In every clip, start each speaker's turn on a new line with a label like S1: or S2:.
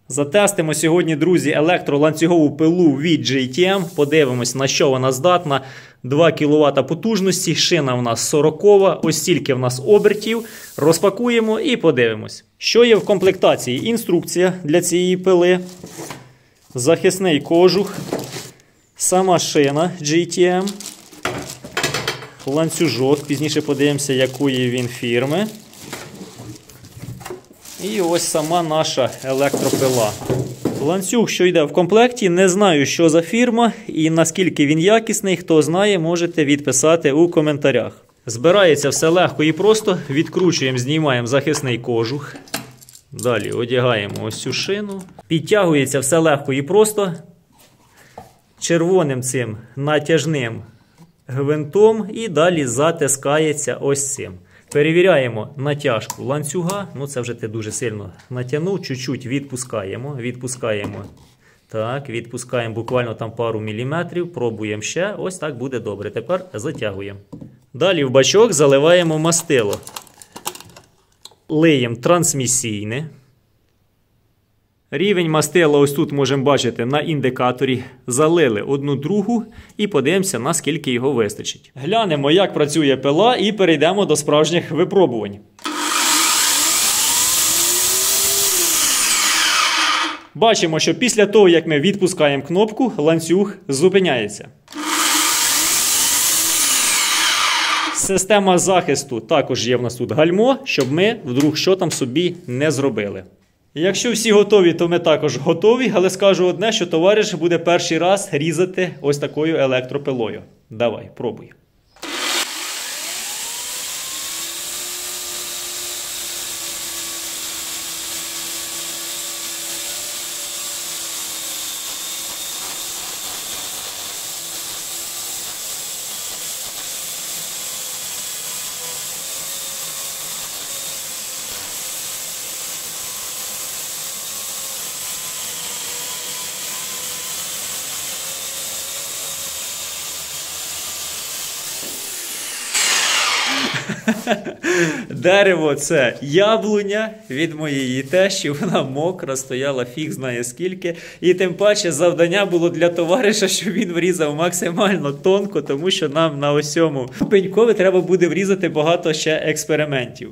S1: Затестимо сьогодні, друзі, електроланцюгову пилу від JTM. Подивимось, на що вона здатна. 2 кВт потужності, шина в нас 40, ось стільки в нас обертів. Розпакуємо і подивимось. Що є в комплектації? Інструкція для цієї пили, захисний кожух, сама шина JTM, ланцюжок, пізніше подивимося, якої він фірми. І ось сама наша електропила. Ланцюг, що йде в комплекті, не знаю, що за фірма і наскільки він якісний. Хто знає, можете відписати у коментарях. Збирається все легко і просто. Відкручуємо, знімаємо захисний кожух. Далі одягаємо ось цю шину. Підтягується все легко і просто. Червоним цим натяжним гвинтом і далі затискається ось цим. Перевіряємо натяжку ланцюга. Ну, це вже ти дуже сильно натягнув. Чуть-чуть відпускаємо. Так, відпускаємо буквально там пару міліметрів. Пробуємо ще. Ось так буде добре. Тепер затягуємо. Далі в бачок заливаємо мастило. Лиємо трансмісійне. Рівень мастила ось тут можемо бачити на індикаторі. Залили 1/2 і подивимося, наскільки його вистачить. Глянемо, як працює пила, і перейдемо до справжніх випробувань. Бачимо, що після того, як ми відпускаємо кнопку, ланцюг зупиняється. Система захисту також є в нас тут гальмо, щоб ми вдруг що там собі не зробили. Якщо всі готові, то ми також готові, але скажу одне, що товариш буде перший раз різати ось такою електропилою. Давай, пробуй. Дерево це яблуня від моєї тещі, вона мокра, стояла фіг знає скільки. І тим паче завдання було для товариша, щоб він врізав максимально тонко, тому що нам на ось цьому пенькові треба буде врізати багато ще експериментів.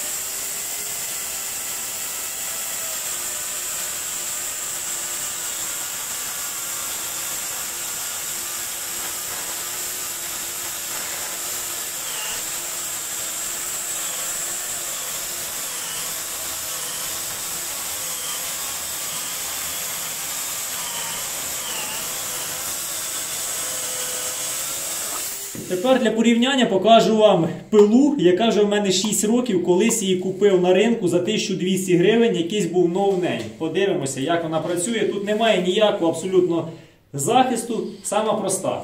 S1: Тепер для порівняння покажу вам пилу, яка вже в мене 6 років, колись її купив на ринку за 1200 гривень, якийсь був ноунейм. Подивимося, як вона працює. Тут немає ніякого абсолютно захисту, сама проста.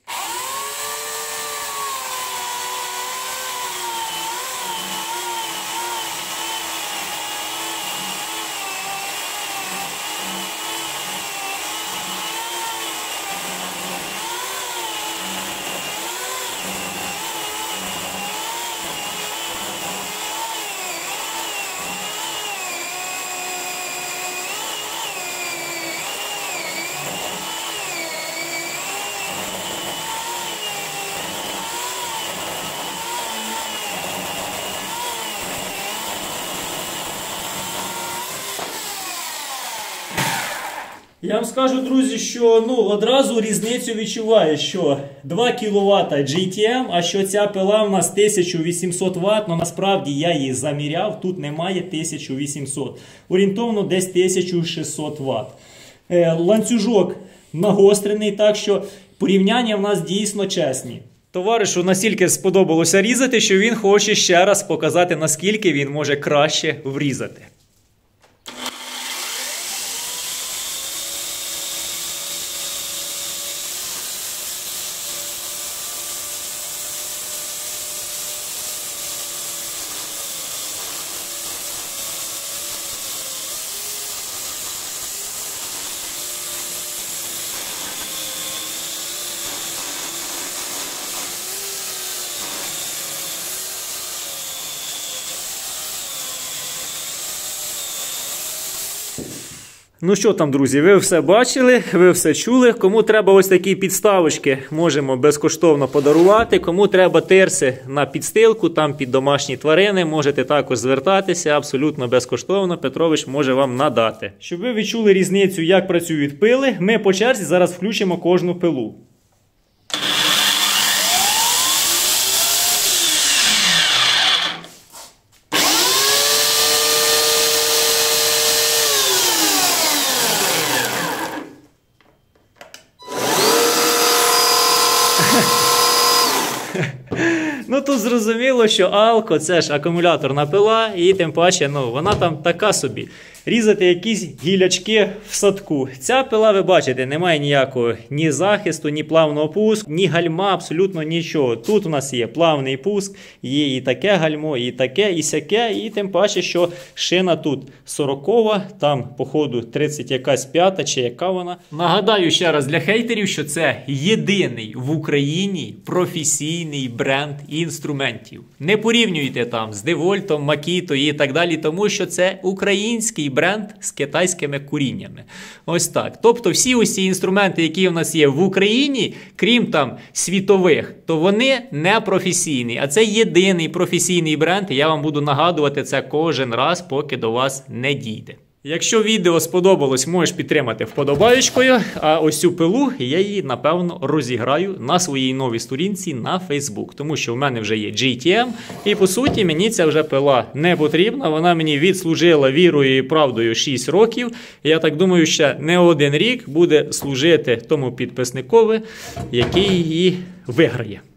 S1: Я вам скажу, друзі, що одразу різницю відчуваю, що 2 кВт JTM, а що ця пила в нас 1800 Вт, але насправді я її заміряв, тут немає 1800, орієнтовно десь 1600 Вт. Ланцюжок нагострений, так що порівняння в нас дійсно чесні. Товаришу настільки сподобалося різати, що він хоче ще раз показати, наскільки він може краще врізати. Ну що там, друзі, ви все бачили, ви все чули. Кому треба ось такі підставочки, можемо безкоштовно подарувати. Кому треба тирси на підстилку, там під домашні тварини, можете також звертатися, абсолютно безкоштовно. Петрович може вам надати. Щоб ви відчули різницю, як працюють пили, ми по черзі зараз включимо кожну пилу. Ну тут зрозуміло, що Алко це ж акумуляторна пила, і тим паче, ну, вона там така собі. Різати якісь гілячки в садку. Ця пила, ви бачите, немає ніякого ні захисту, ні плавного пуску, ні гальма, абсолютно нічого. Тут у нас є плавний пуск, є і таке гальмо, і таке, і сяке, і тим паче, що шина тут 40-ва, там, походу, 30 якась п'ята, чи яка вона. Нагадаю ще раз для хейтерів, що це єдиний в Україні професійний бренд інструментів. Не порівнюйте там з Девольтом, Макіто і так далі, тому що це український бренд з китайськими коріннями. Ось так. Тобто всі ось ці інструменти, які у нас є в Україні, крім там світових, то вони не професійні. А це єдиний професійний бренд, і я вам буду нагадувати це кожен раз, поки до вас не дійде. Якщо відео сподобалось, можеш підтримати вподобаєчкою, а ось цю пилу я її, напевно, розіграю на своїй новій сторінці на Facebook, тому що в мене вже є GTM, і по суті мені ця вже пила не потрібна, вона мені відслужила вірою і правдою 6 років, я так думаю, ще не один рік буде служити тому підписникові, який її виграє.